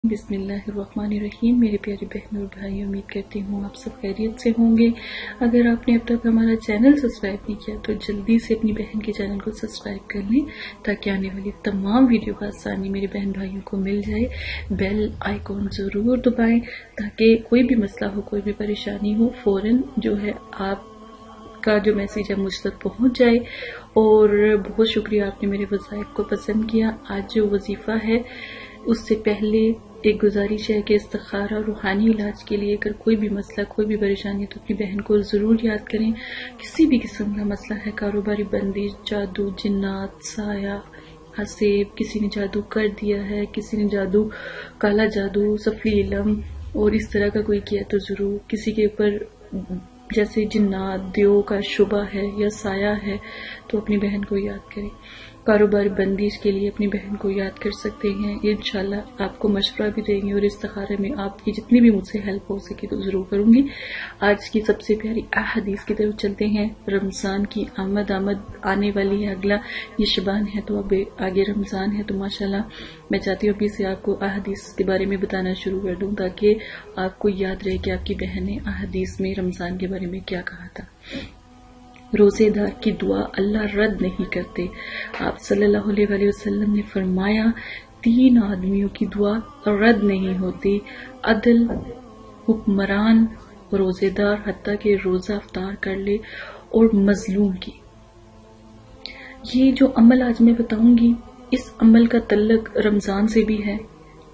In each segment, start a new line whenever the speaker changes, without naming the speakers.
बिस्मिल्लाहिर्रहमानिर्रहीम। मेरे प्यारे बहनों और भाई, उम्मीद करती हूँ आप सब खैरियत से होंगे। अगर आपने अब तक हमारा चैनल सब्सक्राइब नहीं किया तो जल्दी से अपनी बहन के चैनल को सब्सक्राइब कर लें ताकि आने वाली तमाम वीडियो का आसानी मेरे बहन भाइयों को मिल जाए। बेल आइकॉन जरूर दबाएं ताकि कोई भी मसला हो, कोई भी परेशानी हो, फौरन जो है आपका जो मैसेज है मुझ तक पहुंच जाए। और बहुत शुक्रिया, आपने मेरे वज़ाइफ को पसंद किया। आज जो वजीफा है उससे पहले एक गुजारिश है कि इस्तिखारा रूहानी इलाज के लिए अगर कोई भी मसला, कोई भी परेशानी है तो अपनी बहन को जरूर याद करें। किसी भी किस्म का मसला है, कारोबारी बंदिश, जादू, जिन्नात, साया, हसेब, किसी ने जादू कर दिया है, किसी ने जादू, काला जादू, सफली इलम और इस तरह का कोई किया तो जरूर, किसी के ऊपर जैसे जिन्नात, देव का शुबा है या साया है तो अपनी बहन को याद करें। कारोबार बंदिश के लिए अपनी बहन को याद कर सकते हैं। इंशाल्लाह आपको मशवरा भी देंगे और इस्तिखारे में आपकी जितनी भी मुझसे हेल्प हो सके तो जरूर करूंगी। आज की सबसे प्यारी अहादीस की तरफ चलते हैं। रमजान की आमद आने वाली है, अगला ये शबान है तो अब आगे रमजान है, तो माशाल्लाह मैं चाहती हूँ अभी से आपको अहादीस के बारे में बताना शुरू कर दूं ताकि आपको याद रहे कि आपकी बहन ने अहादीस में रमजान के बारे में क्या कहा था। रोजेदार की दुआ अल्लाह रद्द नहीं करते। आप सल्लल्लाहु अलैहि वसल्लम ने फरमाया, 3 आदमियों की दुआ रद्द नहीं होती, अदल, हुक्मरान, रोजेदार हत्ता के रोजा अफ्तार कर ले, और मजलूम की। ये जो अमल आज मैं बताऊंगी, इस अमल का तल्लुक रमजान से भी है।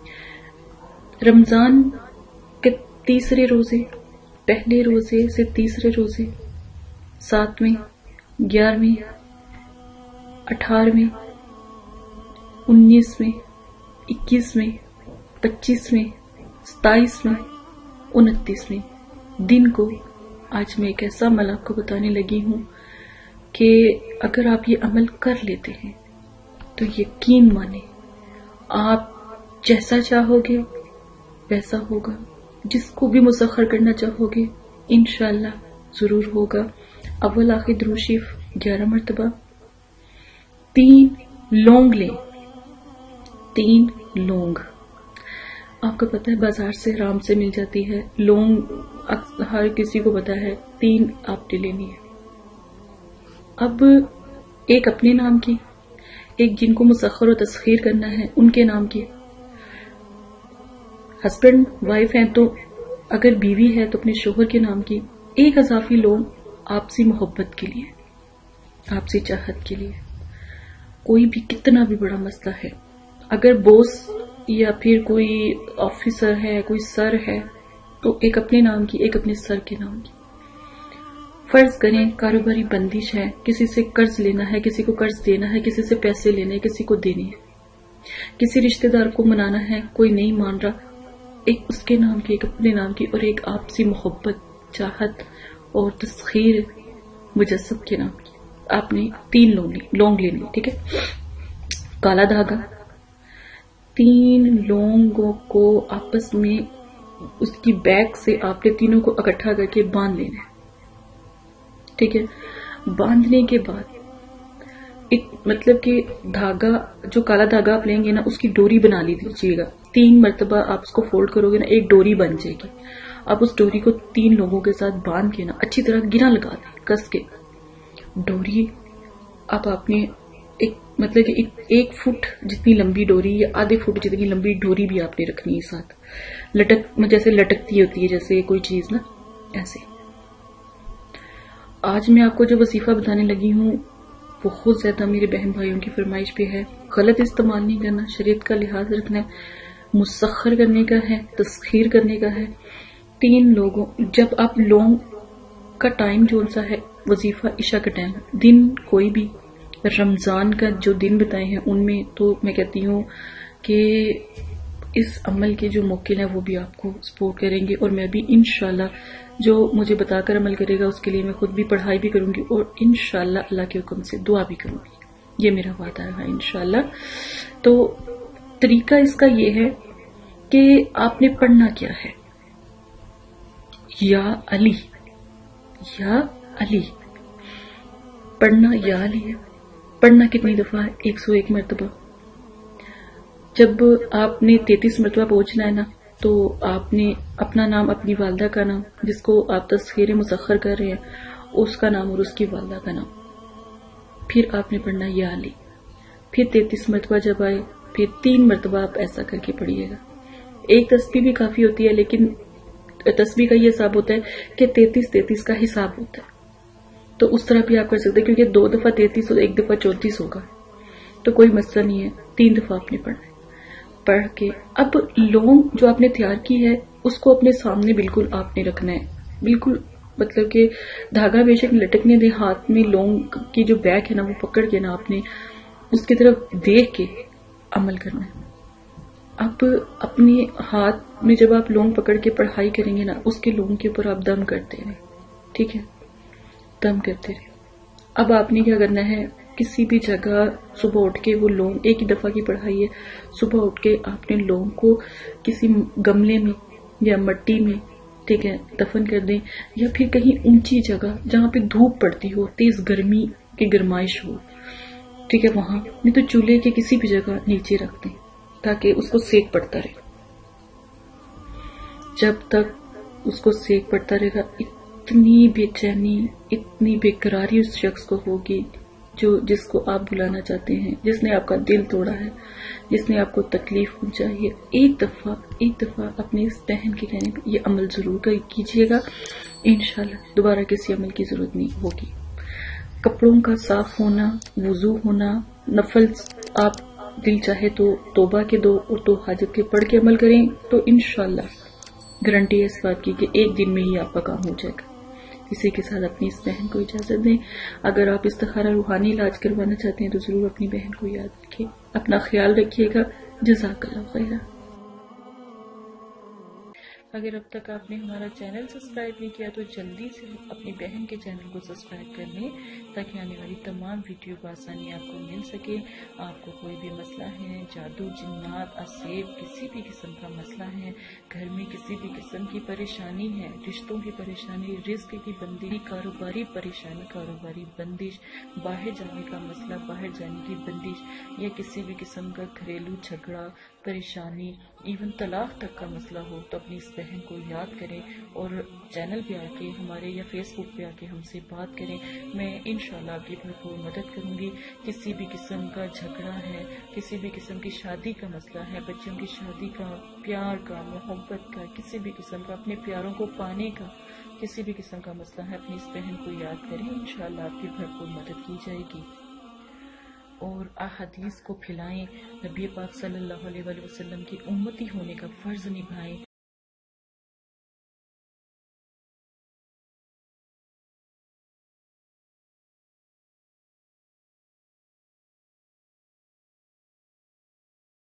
रमजान के तीसरे रोजे, पहले रोजे से तीसरे रोजे, 7वें, 11वें, 18वें, 19वें, 21वें, 25वें, 27वें, 29वें दिन को आज मैं एक ऐसा अमल आपको बताने लगी हूं कि अगर आप ये अमल कर लेते हैं तो यकीन माने आप जैसा चाहोगे वैसा होगा। जिसको भी मुसख्खर करना चाहोगे इंशाअल्लाह जरूर होगा। अव्वल आखिर दुरूद शरीफ 11 मरतबा, 3 लौंग लें, 3 लौंग आपको पता है बाजार से आराम से मिल जाती है। लौंग हर किसी को पता है, 3 आपने लेनी है। अब एक अपने नाम की, एक जिनको मुसख्खर और तस्खीर करना है उनके नाम की। हस्बैंड वाइफ हैं तो अगर बीवी है तो अपने शोहर के नाम की। एक अजाफी लौंग आपसी मोहब्बत के लिए, आपसी चाहत के लिए। कोई भी कितना भी बड़ा मसला है, अगर बॉस या फिर कोई ऑफिसर है, कोई सर है, तो एक अपने नाम की, एक अपने सर के नाम की। फर्ज करें कारोबारी बंदिश है, किसी से कर्ज लेना है, किसी को कर्ज देना है, किसी से पैसे लेने हैं, किसी को देने हैं, किसी रिश्तेदार को मनाना है, कोई नहीं मान रहा, एक उसके नाम की, एक अपने नाम की, और एक आपसी मोहब्बत, चाहत और तस्खीर मुजस्सब के नाम की। आपने 3 लौंग लेनी, ठीक है। काला धागा, 3 लौंगों को आपस में उसकी बैक से आपने तीनों को इकट्ठा करके बांध लेना है, ठीक है। बांधने के बाद एक मतलब कि धागा, जो काला धागा आप लेंगे ना, उसकी डोरी बना लीजिएगा। 3 मरतबा आप उसको फोल्ड करोगे ना, एक डोरी बन जाएगी। आप उस डोरी को 3 लोगों के साथ बांध के ना अच्छी तरह गिरा लगा दें, कस के। डोरी आप आपने एक मतलब कि 1 फुट जितनी लंबी डोरी या आधे फुट जितनी लंबी डोरी भी आपने रखनी है साथ, जैसे लटकती होती है जैसे कोई चीज ना, ऐसे। आज मैं आपको जो वजीफा बताने लगी हूँ बहुत ज्यादा मेरे बहन भाइयों की फरमाइश पे है। गलत इस्तेमाल नहीं करना, शरीयत का लिहाज रखना है, मुसख्खर करने का है, तस्खीर करने का है। 3 लोगों, जब आप लौंग का टाइम जो सा है, वजीफा इशा का टाइम, दिन कोई भी रमजान का जो दिन बताए हैं उनमें तो मैं कहती हूँ कि इस अमल के जो मौके हैं वो भी आपको सपोर्ट करेंगे, और मैं भी इंशाल्लाह जो मुझे बताकर अमल करेगा उसके लिए मैं खुद भी पढ़ाई भी करूंगी और इंशाल्लाह अल्लाह के हुक्म से दुआ भी करूंगी। ये मेरा वादा है इंशाल्लाह। तो तरीका इसका ये है कि आपने पढ़ना क्या है, या अली, या अली पढ़ना, या अली है। पढ़ना कितनी दफा है? 101 मरतबा। جب آپ نے 33 مرتبہ پہنچنا ہے نا، تو آپ نے اپنا نام، اپنی والدہ کا نام جس کو آپ تسخیر مسخر کر رہے ہیں اس کا نام اور اس کی والدہ کا نام، پھر آپ نے پڑھنا یا علی، پھر 33 مرتبہ جب آئے پھر 3 مرتبہ آپ ایسا کر کے پڑھیے گا. ایک تسبیح بھی کافی ہوتی ہے، لیکن تسبیح کا یہ حساب ہوتا ہے کہ 33 کا حساب ہوتا ہے، تو اس طرح بھی آپ کر سکتے ہیں، کیونکہ 2 دفعہ 33 اور 1 دفعہ 34 ہوگا، تو کوئی مسئلہ نہیں ہے. 3 دفعہ آپ نے پڑھنا ہے. پڑھ کے اب لونگ جو آپ نے تیار کی ہے اس کو اپنے سامنے بالکل آپ نے رکھنا ہے، بالکل مطلب کہ دھاگا بے شک لٹکنے دیں، ہاتھ میں لونگ کی جو بیک ہے نا وہ پکڑ کے نا آپ نے اس کی طرف دیکھ کے عمل کرنا ہے. اب اپنے ہاتھ میں جب آپ لونگ پکڑ کے پڑھائی کریں گے نا، اس کے لونگ کے اوپر آپ دم کرتے رہیں، ٹھیک ہے، دم کرتے رہیں. اب آپ نے کیا کرنا ہے، کسی بھی جگہ صبح اٹھ کے وہ لونگ، ایک ہی دفعہ کی پڑھائی ہے، صبح اٹھ کے آپ نے لونگ کو کسی گملے میں یا مٹی میں، ٹھیک ہے، دفن کر دیں، یا پھر کہیں اونچی جگہ جہاں پہ دھوپ پڑتی ہو، تیز گرمی کی گرمائش ہو، ٹھیک ہے، وہاں نہیں تو چولہے کے کسی بھی جگہ نیچے رکھ دیں تاکہ اس کو سیک پڑتا رہے. جب تک اس کو سیک پڑتا رہے گا اتنی بے چینی، اتنی بے قراری اس شخص کو ہوگی جس کو آپ بلانا چاہتے ہیں، جس نے آپ کا دل توڑا ہے، جس نے آپ کو تکلیف پہنچائی ہے. ایک دفعہ اپنی اس بہن کے کہنے پہ یہ عمل ضرور کیجیے گا، انشاءاللہ دوبارہ کسی عمل کی ضرورت نہیں ہوگی. کپڑوں کا صاف ہونا، وضو ہونا، نفل آپ دل چاہے تو توبہ کے 2 اور 2 حاجت کے پڑھ کے عمل کریں تو انشاءاللہ گارنٹی ہے اس بات کی کہ ایک دن میں ہی آپ کا کام ہو جائے گا. اسی کے ساتھ اپنی اس بہن کو اجازت دیں. اگر آپ استخارہ روحانی علاج کروانا چاہتے ہیں تو ضرور اپنی بہن کو یاد رکھیں. اپنا خیال رکھیے گا. جزاک اللہ خیر. اگر اب تک آپ نے ہمارا چینل سبسکرائب نہیں کیا تو جلدی سے اپنی بہن کے چینل کو سبسکرائب کر لیں تاکہ آنے والی تمام ویڈیو بآسانی آپ کو مل سکے. آپ کو کوئی بھی مسئلہ ہے، جادو، جنات، اسیب، کسی بھی قسم کا مسئلہ ہے، گھر میں کسی بھی قسم کی پریشانی ہے، رشتوں کی پریشانی، رزق کی بندی، کاروباری پریشانی، کاروباری بندش، باہر جانے کا مسئلہ، باہر جانے کی بندش، یا کسی بھی قسم کا گھریلو جھگڑا، پریشانی، ایون طلاق تک کا مسئلہ ہو تو اپنی اس بہن کو یاد کریں اور چینل پہ آ کے ہمارے یا فیس بک پہ آ کے ہم سے بات کریں. میں انشاءاللہ آپ کی بھرپور مدد کروں گی. کسی بھی قسم کا جھگڑا ہے، کسی بھی قسم کی شادی کا مسئلہ ہے، بچوں کی شادی کا، پیار کا، محبت کا، کسی بھی قسم کا اپنے پیاروں کو پانے کا کسی بھی قسم کا مسئلہ ہے، اپنی اس بہن کو یاد کریں، انشاءاللہ آپ کی بھرپور مدد کی جائے گی. اور احادیث کو پھیلائیں، نبی پاک صلی اللہ علیہ وسلم کی امتی ہونے کا فرض نبھائیں.